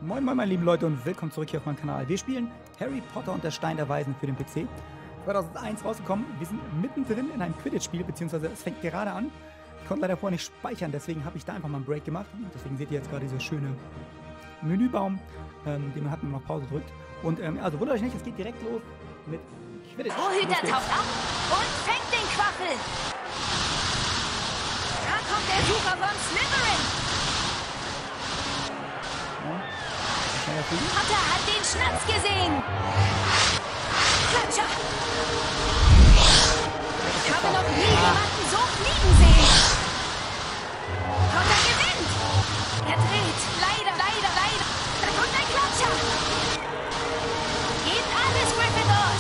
Moin moin meine lieben Leute und willkommen zurück hier auf meinem Kanal. Wir spielen Harry Potter und der Stein der Weisen für den PC. 2001 rausgekommen. Wir sind mittendrin in einem Quidditch-Spiel, beziehungsweise es fängt gerade an. Ich konnte leider vorher nicht speichern, deswegen habe ich da einfach mal einen Break gemacht. Deswegen seht ihr jetzt gerade dieser schöne Menübaum, den man hat, wenn man auf Pause drückt. Und also wundert euch nicht, es geht direkt los mit Quidditch. Torhüter taucht ab und fängt den Quaffel. Da kommt der Super von Slytherin. Potter hat den Schnatz gesehen. Klatscher. Ich habe noch nie jemanden so fliegen sehen. Potter gewinnt. Er dreht. Leider. Da kommt ein Klatscher. Geht alles Gryffindors.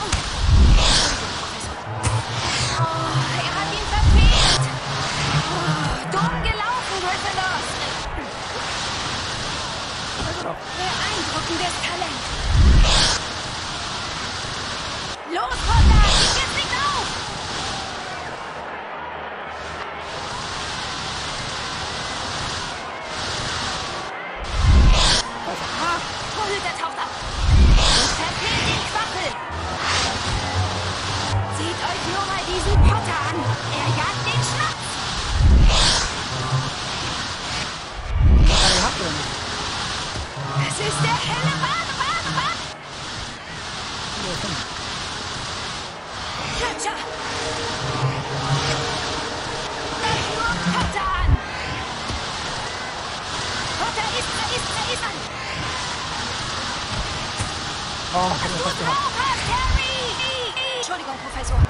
Oh, er hat ihn verfehlt. Oh, dumm gelaufen, Gryffindors. Beeindruckendes Talent. Los, Potter, gib jetzt nicht auf! Torhüter taucht ab und verfehlt den Quaffel. Seht euch nur mal diesen Potter an. Er jagt den Schnaps. Das ist der helle Bad. Klatscher. Das nur Potter an. Potter ist an. Oh, das du drauf hast, Harry. Entschuldigung, Professor.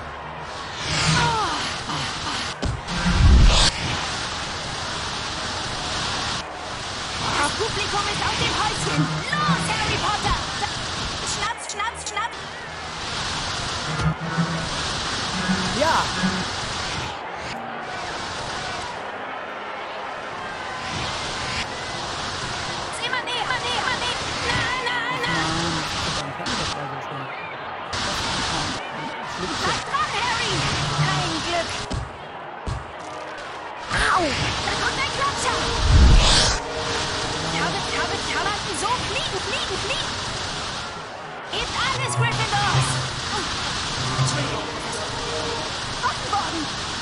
Das Publikum ist auf dem Häuschen. Los, Harry Potter! Schnaps! Ja! Immer näher! Nein! Bleib dran, Harry! Kein Glück! Au! Da kommt ein Klatscher! Jemanden so fliegen! Gebt alles, Gryffindors! Entschuldigung, Professor. Rockenboden!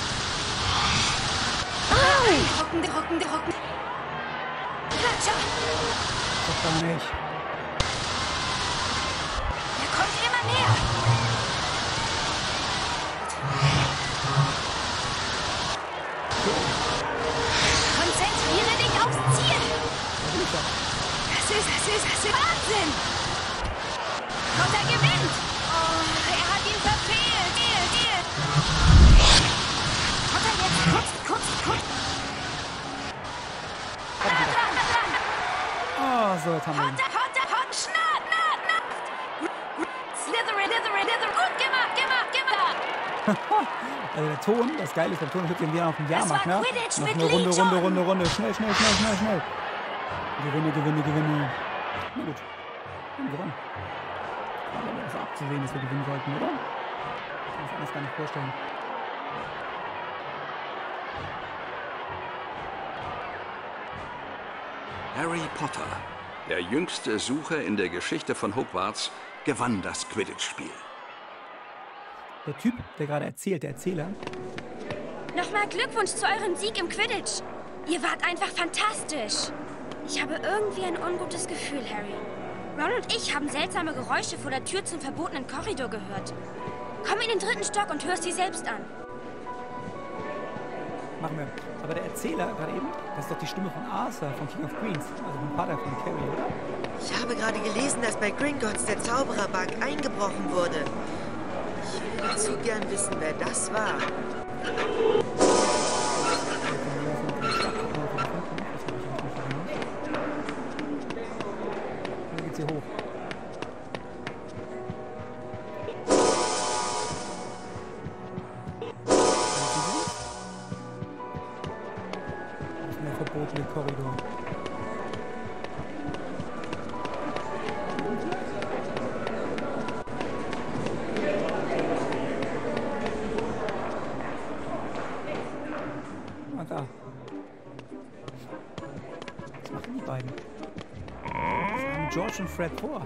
Rocken. Klatscher! Das kann nicht. Er kommt immer näher! Konzentriere dich aufs Ziel! Das ist Wahnsinn! Potter gewinnt! Oh, er hat ihn verfehlt! Potter jetzt kurz! Oh, so, jetzt haben wir ihn. Potter, schnapp! Slytherin! Gut gemacht! Also der Ton, das Geile ist, der Ton wird den wieder auf dem Jahrmarkt, ne? Quidditch Noch mit eine Runde. Schnell. Gewinne. Na gut. Wir haben gewonnen. Aber das ist abzusehen, dass wir gewinnen sollten, oder? Ich kann mir das alles gar nicht vorstellen. Harry Potter, der jüngste Sucher in der Geschichte von Hogwarts, gewann das Quidditch-Spiel. Der Typ, der gerade erzählt, der Erzähler. Nochmal Glückwunsch zu eurem Sieg im Quidditch. Ihr wart einfach fantastisch. Ich habe irgendwie ein ungutes Gefühl, Harry. Ron und ich haben seltsame Geräusche vor der Tür zum verbotenen Korridor gehört. Komm in den 3. Stock und hörst sie selbst an. Machen wir. Aber der Erzähler gerade eben, das ist doch die Stimme von Arthur, von King of Queens. Also vom Vater von Carrie, oder? Ich habe gerade gelesen, dass bei Gringotts der Zaubererbank eingebrochen wurde. Ich würde zu gern wissen, wer das war. Dann geht's hier hoch. Das ist der verbotene Korridor. da. Was machen die beiden? George und Fred vor?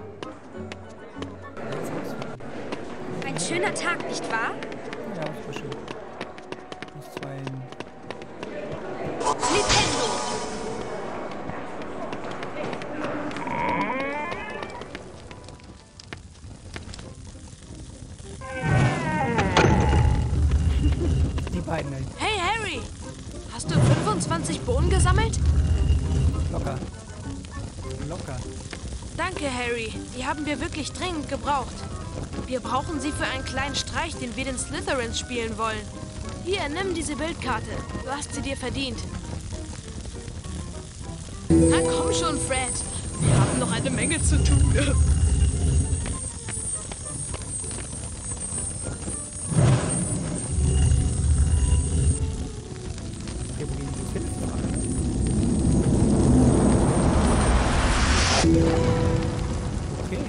Ein schöner Tag, nicht wahr? Ja, das war schön. Das zwei. Nintendo! Die beiden, ey. Hey Harry, hast du 25 Bohnen gesammelt? Locker. Locker. Danke Harry, die haben wir wirklich dringend gebraucht. Wir brauchen sie für einen kleinen Streich, den wir den Slytherins spielen wollen. Hier, nimm diese Bildkarte. Du hast sie dir verdient. Na komm schon, Fred. Wir haben noch eine Menge zu tun. Okay, wo gehen die hin? Okay.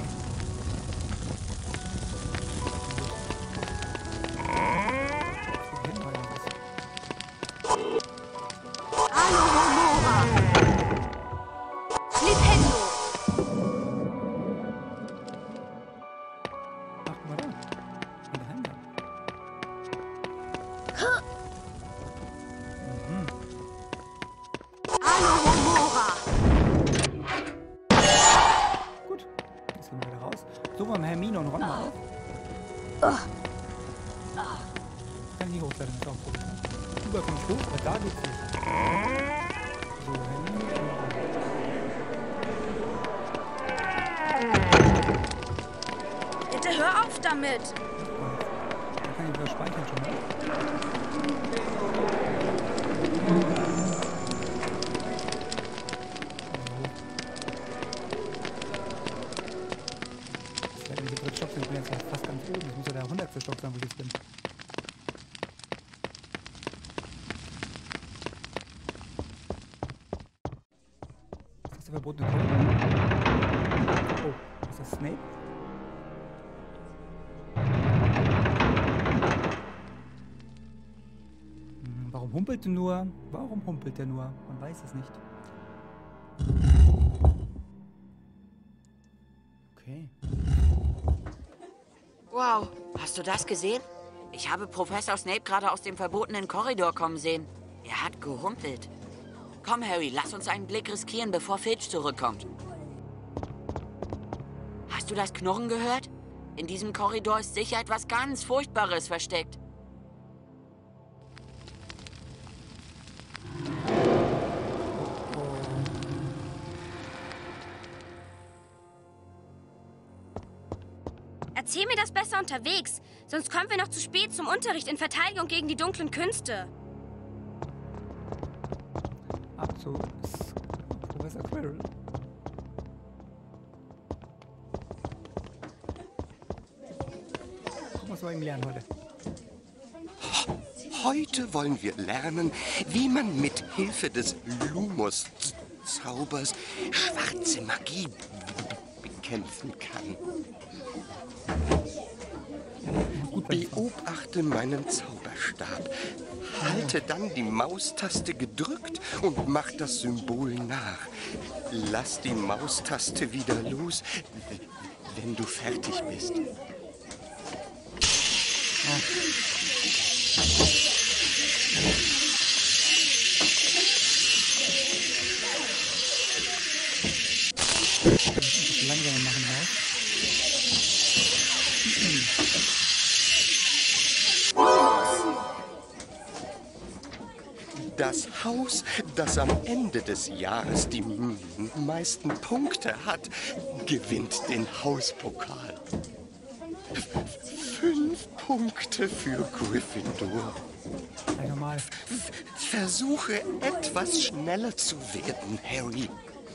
Alohomora! Nintendo! Ach, guck mal da. Und dahinter. Alohomora! Gut. Jetzt gehen wir wieder raus. Suchen wir mal Hermine und Ron mal auf. Kann ich nicht hochklettern, ist auch gut. Überall komme ich hoch, aber da geht's nicht. So, Hermine und Ron. Bitte hör auf damit. Da kann ich wieder speichern schon mal. Das wäre der dritte Stock, ich bin jetzt ja fast ganz oben. Das muss ja der 100. Stock sein, wo ich jetzt bin. Ist das der verbotene Korridor? Oh, ist das Snape? Warum humpelt er nur? Warum humpelt er nur? Man weiß es nicht. Okay. Wow, hast du das gesehen? Ich habe Professor Snape gerade aus dem verbotenen Korridor kommen sehen. Er hat gehumpelt. Komm, Harry, lass uns einen Blick riskieren, bevor Filch zurückkommt. Hast du das Knurren gehört? In diesem Korridor ist sicher etwas ganz Furchtbares versteckt. Erzähl mir das besser unterwegs, sonst kommen wir noch zu spät zum Unterricht in Verteidigung gegen die dunklen Künste. Ab zu Professor Quirrell. Was muss man ihm lernen heute? Heute wollen wir lernen, wie man mit Hilfe des Lumos-Zaubers schwarze Magie bekämpfen kann. Beobachte meinen Zauberstab. Halte dann die Maustaste gedrückt und mach das Symbol nach. Lass die Maustaste wieder los, wenn du fertig bist. Langsam machen wir. Das Haus, das am Ende des Jahres die meisten Punkte hat, gewinnt den Hauspokal. 5 Punkte für Gryffindor. Normal. Versuche etwas schneller zu werden, Harry.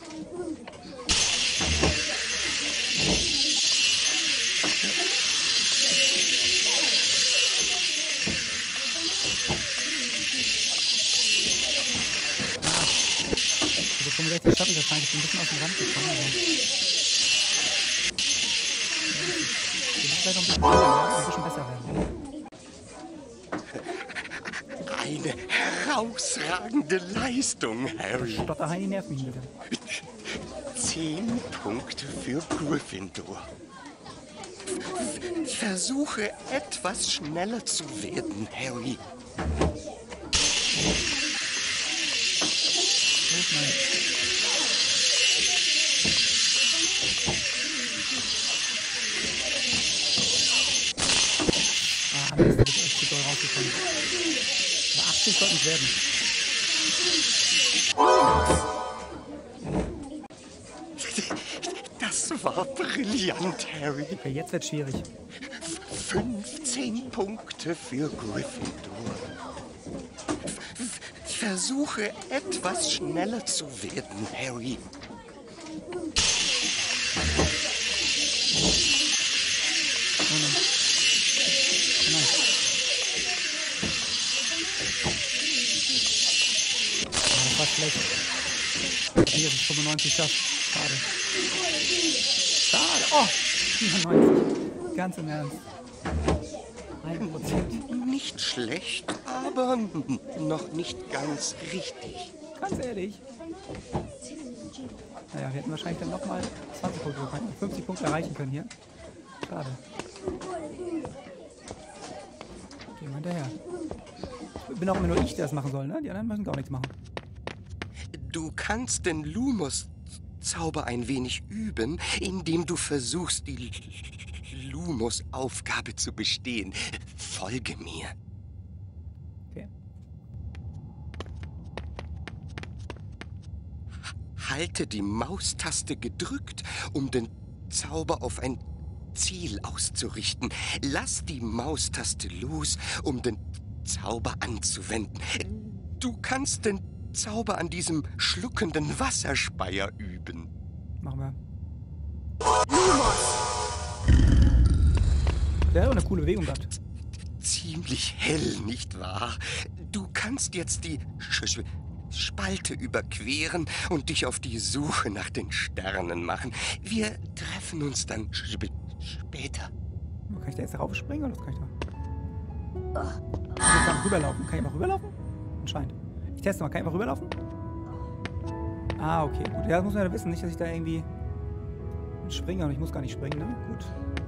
Also 65 schaffen das wahrscheinlich ein bisschen aus dem Rand gekommen. Aber wir müssen vielleicht noch ein bisschen besser werden. Eine herausragende Leistung, Harry. Stotterheini nervt mich bitte. 10 Punkte für Gryffindor. Versuche etwas schneller zu werden, Harry. Mist, da bin ich echt zu doll rausgekommen. Aber 80 sollten es werden. Das war brillant, Harry. Okay, jetzt wird schwierig. 15 Punkte für Gryffindor. Versuche etwas schneller zu werden, Harry. Das war schlecht. Hier ist 95 schafft. Schade. Schade. Oh, 94. Ganz im Ernst. 1%. Nicht schlecht, aber noch nicht ganz richtig. Ganz ehrlich. Naja, wir hätten wahrscheinlich dann nochmal 20 Punkte, 50 Punkte erreichen können hier. Schade. Gehen wir hinterher. Bin auch immer nur ich, der das machen soll, ne? Die anderen müssen gar nichts machen. Du kannst den Lumos-Zauber ein wenig üben, indem du versuchst, die Lumos-Aufgabe zu bestehen. Folge mir. Okay. Halte die Maustaste gedrückt, um den Zauber auf ein Ziel auszurichten. Lass die Maustaste los, um den Zauber anzuwenden. Du kannst den Zauber an diesem schluckenden Wasserspeier üben. Machen wir. Der hat auch eine coole Bewegung gehabt. Ziemlich hell, nicht wahr? Du kannst jetzt die Spalte überqueren und dich auf die Suche nach den Sternen machen. Wir treffen uns dann später. Kann ich da jetzt raufspringen oder was kann ich da? Ich kann rüberlaufen. Kann ich einfach rüberlaufen? Anscheinend. Ich teste mal. Kann ich einfach rüberlaufen? Ah, okay. Gut. Ja, das muss man ja wissen. Nicht, dass ich da irgendwie springe. Und ich muss gar nicht springen, ne? Gut.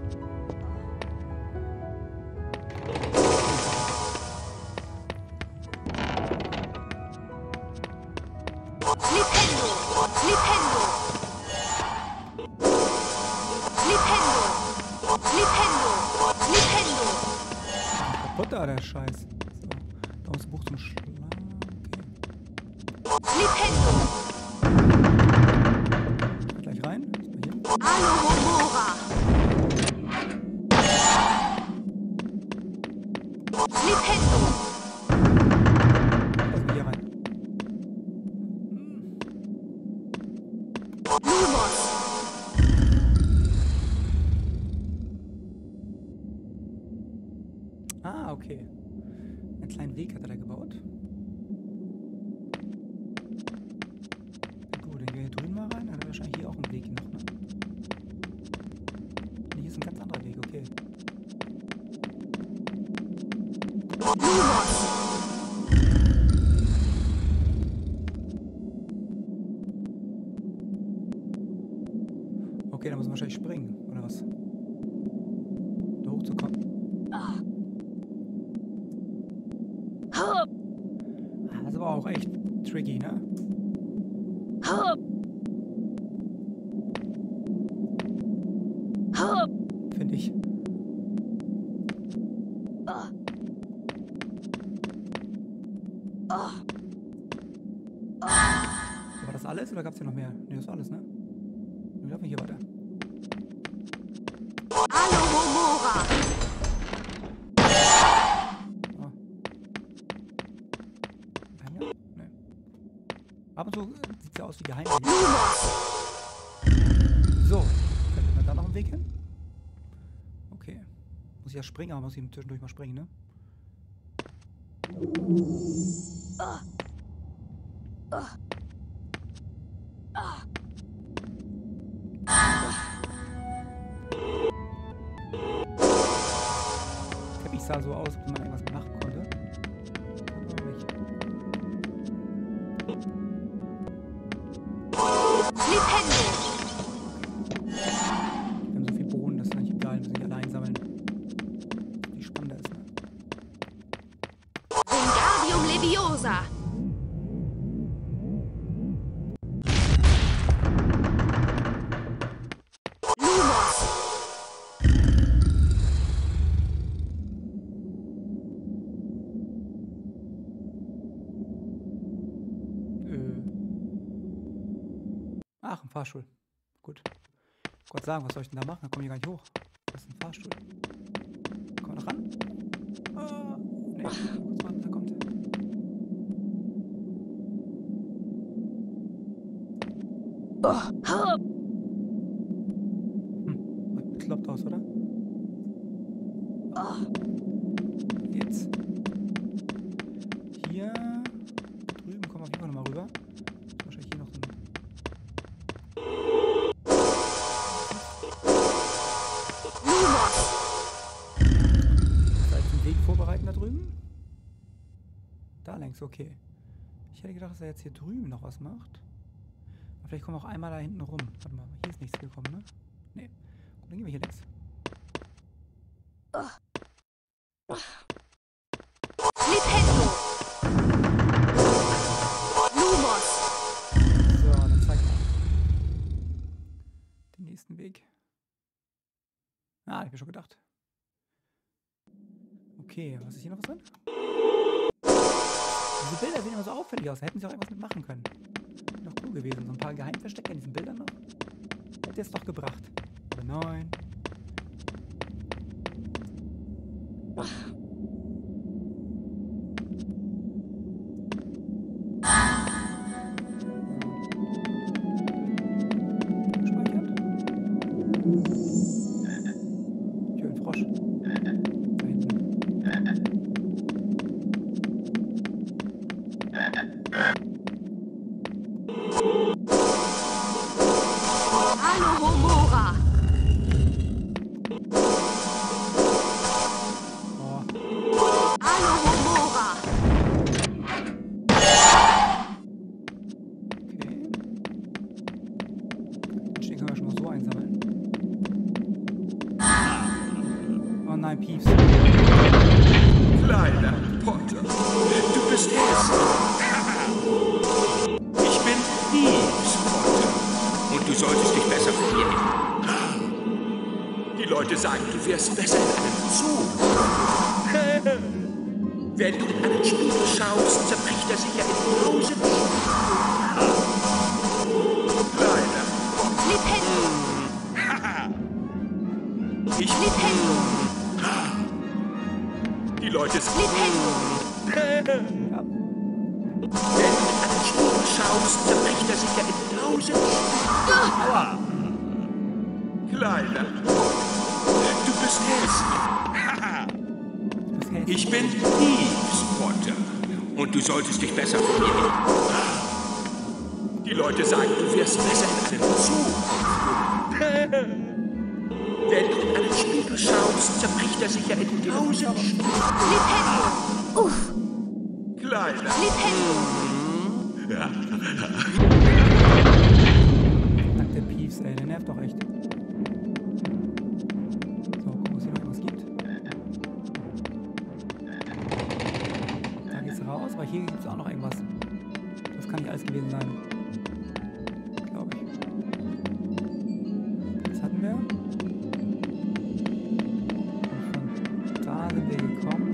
Kaputt da, der Scheiß. So. Da ist ein Buch zum Schlagen. Okay. Gleich rein. Alohomora. Flipendo. Lass mich hier rein. Lumos. Ah, okay. Einen kleinen Weg hat er da gebaut. Gut, dann gehen wir hier drüben mal rein. Dann hat er wahrscheinlich hier auch einen Weg noch, ne? Nee, hier ist ein ganz anderer Weg, okay. Lumos. Okay, dann müssen wir wahrscheinlich springen, oder was? Da hochzukommen. Das ist aber auch echt tricky, ne? Finde ich. War das alles oder gab es hier noch mehr? Ne, das war alles, ne? Wir laufen hier weiter. Alohomora. Nee. Ab und zu sieht es aus wie geheim. So, findet man da noch einen Weg hin? Okay. Muss ich ja springen, aber muss ich zwischendurch mal springen, ne? Teppich sah so aus, als ob man irgendwas machen konnte. Aber nicht. Flipendo. Furiosa. Lumos. Ach, ein Fahrstuhl. Gut. Gott sagen, was soll ich denn da machen? Da komme ich gar nicht hoch. Das ist ein Fahrstuhl. Komm noch ran? Nee, kurz warten, da kommt. Kloppt aus, oder? Jetzt. Hier. Drüben kommen wir auf jeden Fall nochmal rüber. Wahrscheinlich hier noch so ein. Weg vorbereiten da drüben? Da längs, okay. Ich hätte gedacht, dass er jetzt hier drüben noch was macht. Aber vielleicht kommen wir auch einmal da hinten rum. Warte mal, hier ist nichts gekommen, ne? Nee. Gut, dann gehen wir hier längs. Flipendo. Lumos. So, dann zeig mal. Den nächsten Weg. Ah, hab ich mir schon gedacht. Okay, was ist hier noch was drin? Diese Bilder sehen immer so auffällig aus. Da hätten sie auch irgendwas mitmachen können. Wäre doch cool gewesen. So ein paar Geheimverstecke in diesen Bildern noch. Hätte es doch gebracht. Aber nein. Gespeichert. Ich höre einen Frosch. Da hinten. Alohomora. Oh, Alohomora. okay. Den Stehen können wir schon mal so einsammeln. Oh nein, Pieps. Kleiner Potter, du bist hässlich. Ich bin Peeves Potter und du solltest dich besser verlieren. Die Leute sagen, du wärst besser in einem Zoo. Wenn du in einen Spiegel schaust, zerbricht er sich ja in tausend Kleiner Flipendo. Ich Flipendo. Die Leute sagen, Flipendo. Ja. wenn du in einen Spiegel schaust, zerbricht er sich ja in tausend Aua. Kleiner du bist hässlich. Das hält. Ich bin Peeves Potter und du solltest dich besser verlieren. Die Leute sagen, du wärst besser in einem Zoo. Wenn du in einen Spiegel schaust, zerbricht er sich ja in tausend Flipendo. Uff. Kleiner. Flipendo. Dank der Pieps, ey, der nervt doch echt. So, gucken, was hier noch was gibt. Da geht's raus, aber hier gibt's auch noch irgendwas. Das kann nicht alles gewesen sein. Glaube ich. Das hatten wir. Und von da sind wir gekommen.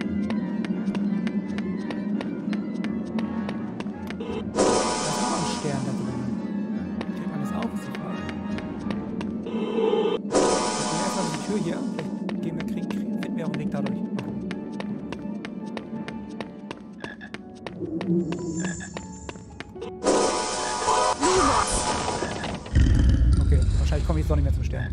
Da ist noch ein Stern da drin. Kriegt man das auf, ist die Frage. Wir gehen erstmal die Tür hier. Vielleicht gehen wir, finden wir auch einen Weg dadurch. Mal gucken. Okay, wahrscheinlich komme ich jetzt doch nicht mehr zum Stern.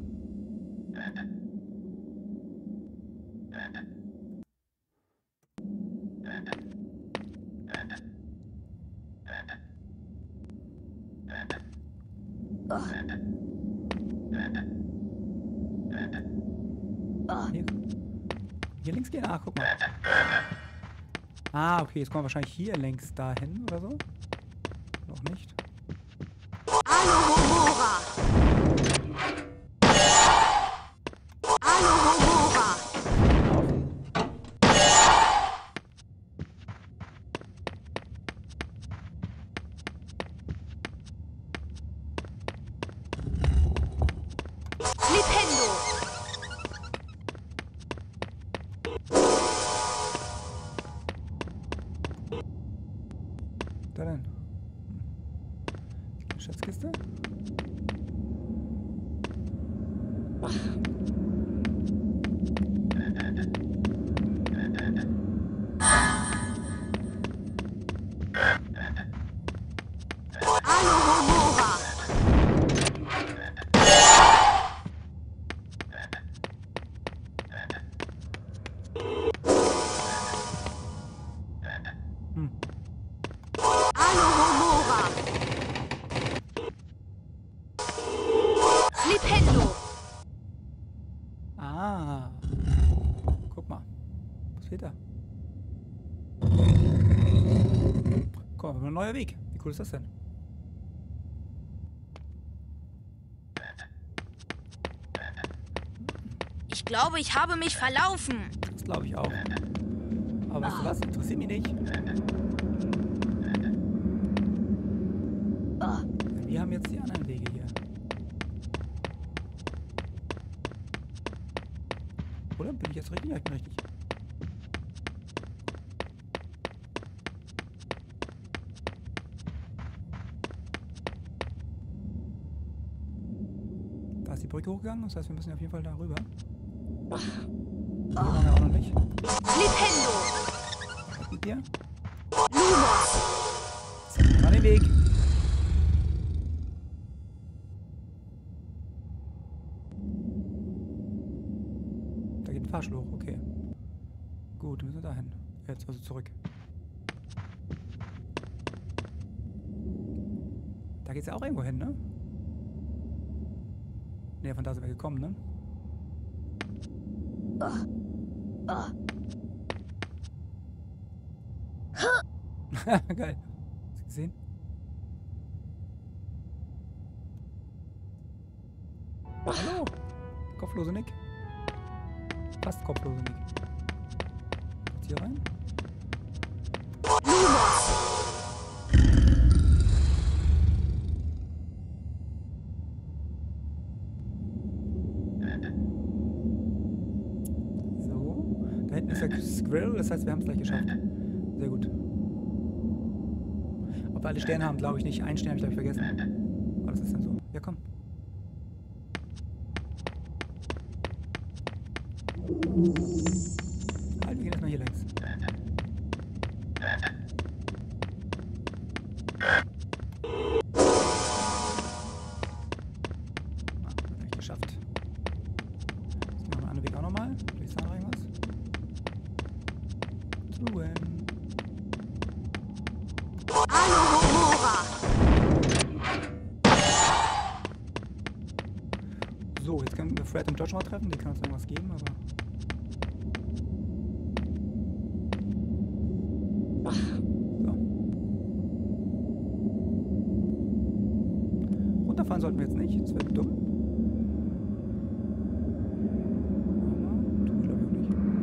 Hier links gehen? Ah, guck mal. Ah, okay, jetzt kommen wir wahrscheinlich hier längs dahin oder so. Noch nicht. Alohomora. Alohomora. Da denn? Schatzkiste? Alohomora. Alohomora. Flipendo. Ah. Guck mal. Was fehlt da? Komm, ein neuer Weg. Wie cool ist das denn? Ich glaube, ich habe mich verlaufen. Das glaube ich auch. Aber weißt du was? Interessiert mich nicht. Wir haben jetzt die anderen Wege hier. Oder? Bin ich jetzt richtig? Ja, ich bin richtig. Da ist die Brücke hochgegangen, das heißt, wir müssen auf jeden Fall da rüber. Hier waren wir auch noch nicht. Flipendo. Was mit dir? Lumos. So, mal den Weg. Da geht ein Fahrstuhl hoch, okay. Gut, wir müssen dahin. Jetzt also zurück. Da geht's ja auch irgendwo hin, ne? Ne, von da sind wir gekommen, ne? Geil. Hast du gesehen? Hallo? Kopflose Nick. Fast kopflose Nick. Jetzt hier rein. Lumos. So. Da hinten ist der Squirrel, das heißt, wir haben es gleich geschafft. Sehr gut. Ob wir alle Sterne haben, glaube ich nicht. Einen Stern habe ich, glaube ich, vergessen. Aber das ist dann so. Ja, komm. Halt, wir gehen erstmal hier längs. Gleich geschafft. Jetzt machen wir einen anderen Weg auch nochmal. Vielleicht ist da noch irgendwas. Truhen. Alohomora. So, jetzt können wir Fred und Joshua treffen. Die können uns irgendwas geben, aber... So. Runterfahren sollten wir jetzt nicht. Das wäre dumm. Aber tun wir, glaube ich,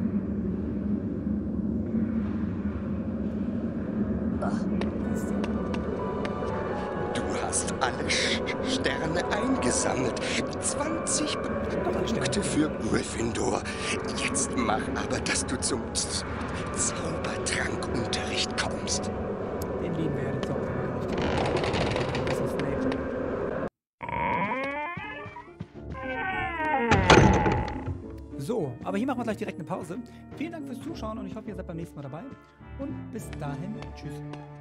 auch nicht. Du hast alle Sterne eingesammelt. 20 Punkte für Gryffindor. Jetzt mach aber, dass du zum Zaubertrankunterricht kommst. Den lieben wir ja, den Zaubertrankunterricht. Das ist Snape. So, aber hier machen wir gleich direkt eine Pause. Vielen Dank fürs Zuschauen und ich hoffe, ihr seid beim nächsten Mal dabei. Und bis dahin, tschüss.